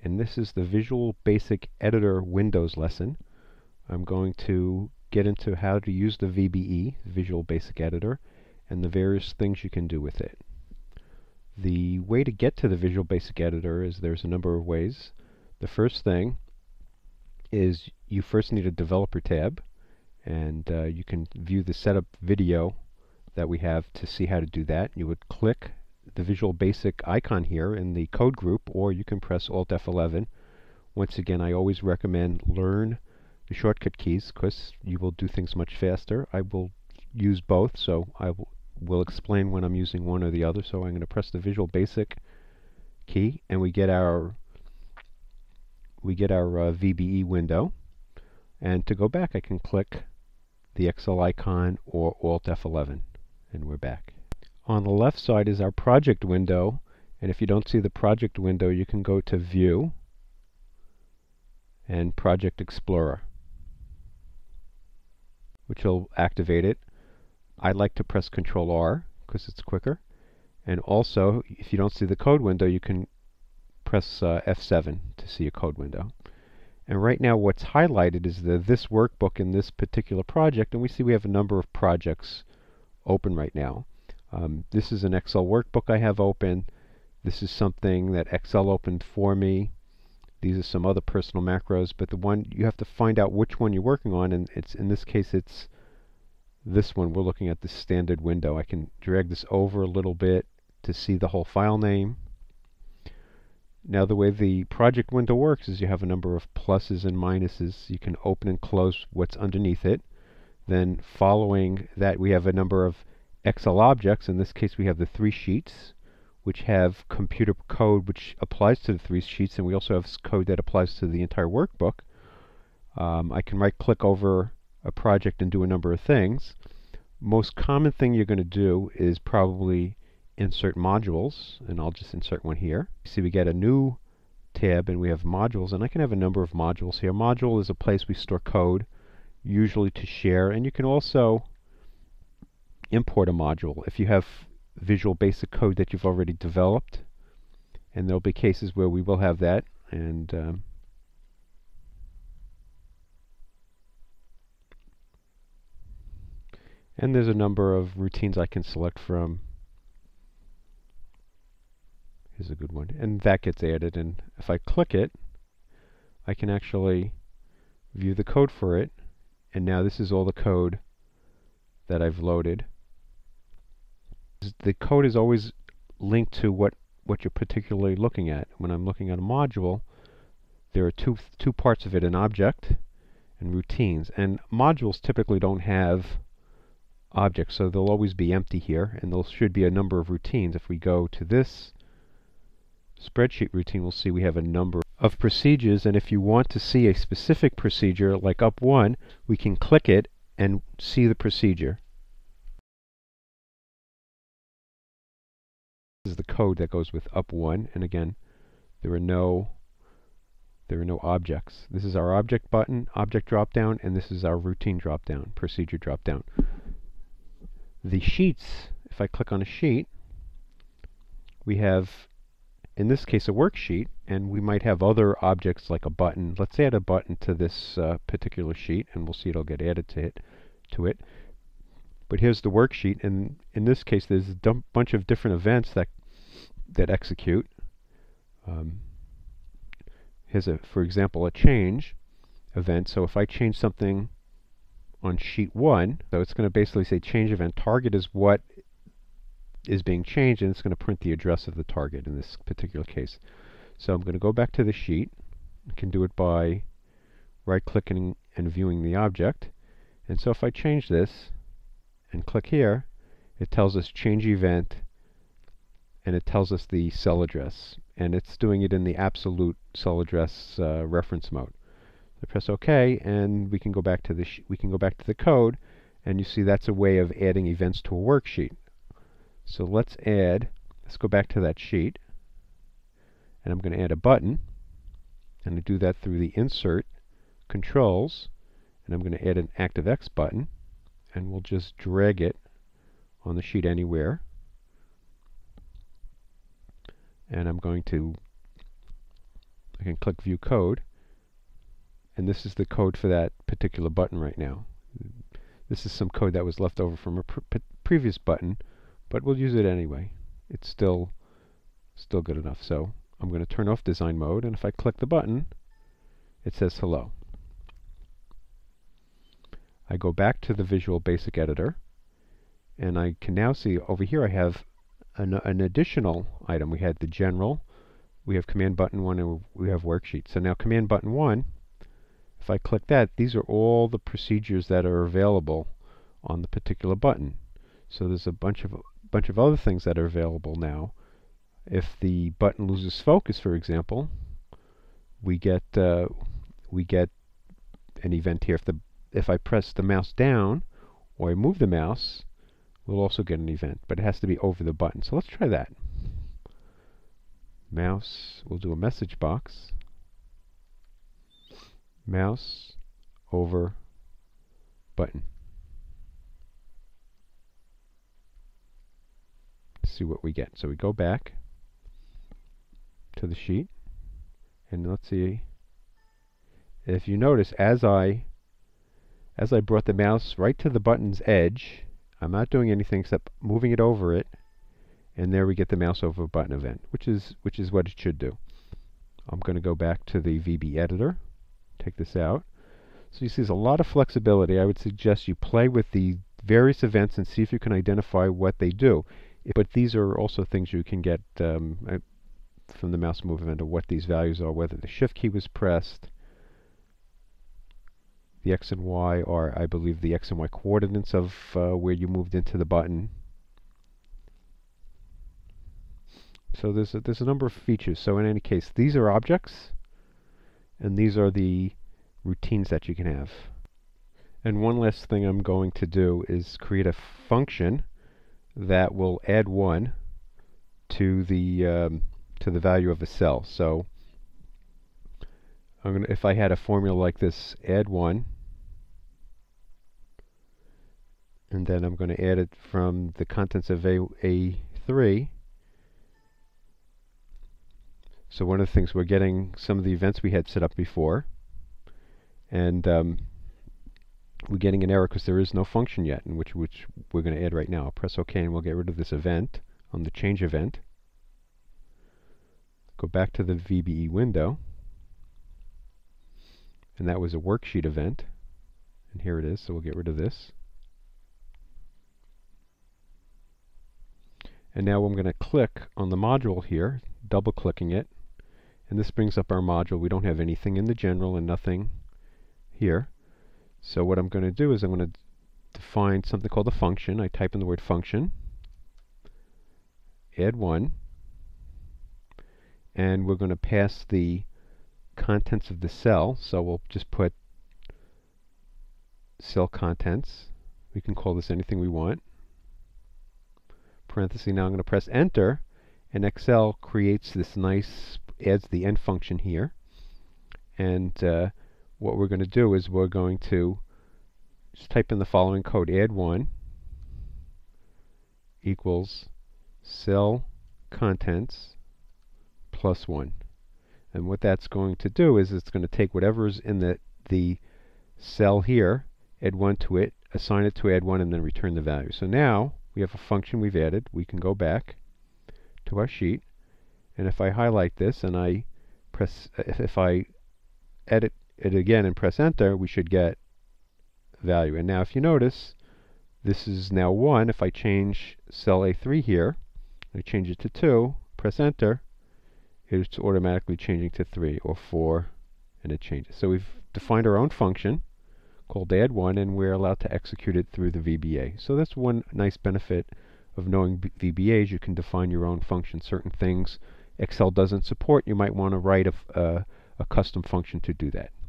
and this is the Visual Basic Editor Windows lesson. I'm going to get into how to use the VBE, Visual Basic Editor, and the various things you can do with it. The way to get to the Visual Basic Editor is there's a number of ways. The first thing is you first need a Developer tab, and you can view the setup video that we have to see how to do that. You would click the Visual Basic icon here in the code group, or you can press Alt F11. Once again, I always recommend learn the shortcut keys because you will do things much faster. I will use both, so I will explain when I'm using one or the other. So I'm going to press the Visual Basic key, and we get our VBE window. And to go back, I can click the Excel icon or Alt F11, and we're back. On the left side is our project window, and if you don't see the project window, you can go to View and Project Explorer, which will activate it. I like to press Control R because it's quicker. And also, if you don't see the code window, you can press F7 to see a code window. And right now what's highlighted is this workbook in this particular project, and we see we have a number of projects open right now. This is an Excel workbook I have open. This is something that Excel opened for me. These are some other personal macros, but the one you have to find out which one you're working on, and it's in this case it's this one. We're looking at the standard window. I can drag this over a little bit to see the whole file name. Now the way the project window works is you have a number of pluses and minuses. You can open and close what's underneath it. Then following that we have a number of Excel objects. In this case we have the 3 sheets, which have computer code which applies to the 3 sheets, and we also have code that applies to the entire workbook. I can right click over a project and do a number of things. Most common thing you're going to do is probably insert modules, and I'll just insert one here. See, we get a new tab and we have modules, and I can have a number of modules here. Module is a place we store code, usually to share, and you can also import a module if you have Visual Basic code that you've already developed, and there'll be cases where we will have that. And there's a number of routines I can select from. Here's a good one. And that gets added, and if I click it, I can actually view the code for it. And now this is all the code that I've loaded. The code is always linked to what you're particularly looking at. When I'm looking at a module, there are two parts of it, an object and routines. And modules typically don't have objects, so they'll always be empty here, and there should be a number of routines. If we go to this spreadsheet routine, we'll see we have a number of procedures, and if you want to see a specific procedure like up1, we can click it and see the procedure. This is the code that goes with up1, and again, there are no objects. This is our object button, object drop-down, and this is our routine drop-down, procedure drop-down. The sheets, if I click on a sheet, we have, in this case, a worksheet, and we might have other objects like a button. Let's add a button to this particular sheet, and we'll see it'll get added to it. But here's the worksheet, and in this case, there's a bunch of different events that execute. Here's for example, a change event. So if I change something on sheet 1, so it's going to basically say change event. Target is what is being changed, and it's going to print the address of the target in this particular case. So I'm going to go back to the sheet. I can do it by right-clicking and viewing the object. And so if I change this and click here, it tells us change event, and it tells us the cell address. And it's doing it in the absolute cell address reference mode. I press OK, and we can go back to the code, and you see that's a way of adding events to a worksheet. So let's go back to that sheet, and I'm going to add a button, and I do that through the Insert Controls, and I'm going to add an ActiveX button, and we'll just drag it on the sheet anywhere. And I'm going to I can click View Code, and this is the code for that particular button right now. This is some code that was left over from a previous button, but we'll use it anyway. It's still good enough. So I'm going to turn off design mode, and if I click the button, it says hello. I go back to the Visual Basic Editor, and I can now see over here I have an additional item. We had the general, we have command button 1, and we have worksheet. So now command button 1, if I click that, these are all the procedures that are available on the particular button. So there's a bunch of other things that are available now. If the button loses focus, for example, we get an event here. If I press the mouse down or I move the mouse, we'll also get an event, but it has to be over the button. So let's try that. Mouse, we'll do a message box. Mouse over button. Let's see what we get. So we go back to the sheet, and let's see. If you notice, as I brought the mouse right to the button's edge, I'm not doing anything except moving it over it, and there we get the mouse over button event, which is what it should do. I'm going to go back to the VB editor, take this out. So you see there's a lot of flexibility. I would suggest you play with the various events and see if you can identify what they do. But these are also things you can get from the mouse move event of what these values are, whether the shift key was pressed. The X and Y are, I believe, the X and Y coordinates of where you moved into the button. So there's a number of features. So in any case, these are objects, and these are the routines that you can have. And one last thing I'm going to do is create a function that will add 1 to the value of a cell. So if I had a formula like this, add 1, and then I'm going to add it from the contents of A3. So one of the things, we're getting some of the events we had set up before, and we're getting an error because there is no function yet, in which we're going to add right now. I'll press OK, and we'll get rid of this event on the change event. Go back to the VBE window, and that was a worksheet event, and here it is, so we'll get rid of this. And now I'm going to click on the module here, double-clicking it, and this brings up our module. We don't have anything in the general and nothing here. So what I'm going to do is I'm going to define something called a function. I type in the word function, add 1, and we're going to pass the contents of the cell. So we'll just put cell contents. We can call this anything we want. Parenthesis, now I'm going to press enter, and Excel creates this nice, adds the end function here. And what we're going to do is we're going to just type in the following code: add 1 equals cell contents plus 1. And what that's going to do is it's going to take whatever's in the cell here, add 1 to it, assign it to add 1, and then return the value. So now we have a function we've added. We can go back to our sheet, and if I highlight this and I press, if I edit it again and press enter, we should get value. And now if you notice, this is now 1. If I change cell A3 here, I change it to 2, press enter, it's automatically changing to 3 or 4, and it changes. So we've defined our own function called add 1, and we're allowed to execute it through the VBA. So that's one nice benefit of knowing VBAs. You can define your own function. Certain things Excel doesn't support, you might want to write a custom function to do that.